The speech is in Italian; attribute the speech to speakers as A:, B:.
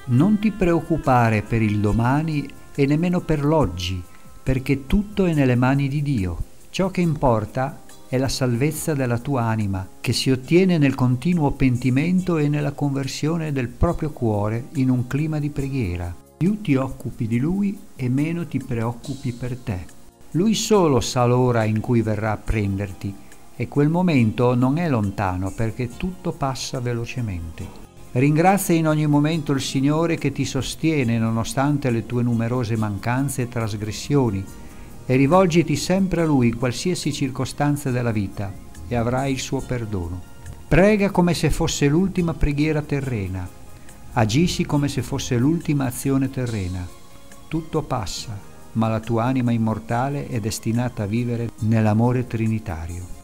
A: Non ti preoccupare per il domani e nemmeno per l'oggi, perché tutto è nelle mani di Dio. Ciò che importa è la salvezza della tua anima, che si ottiene nel continuo pentimento e nella conversione del proprio cuore in un clima di preghiera. Più ti occupi di Lui e meno ti preoccupi per te. Lui solo sa l'ora in cui verrà a prenderti e quel momento non è lontano perché tutto passa velocemente. Ringrazia in ogni momento il Signore che ti sostiene nonostante le tue numerose mancanze e trasgressioni e rivolgiti sempre a Lui in qualsiasi circostanza della vita e avrai il suo perdono. Prega come se fosse l'ultima preghiera terrena, agisci come se fosse l'ultima azione terrena. Tutto passa, ma la tua anima immortale è destinata a vivere nell'amore trinitario.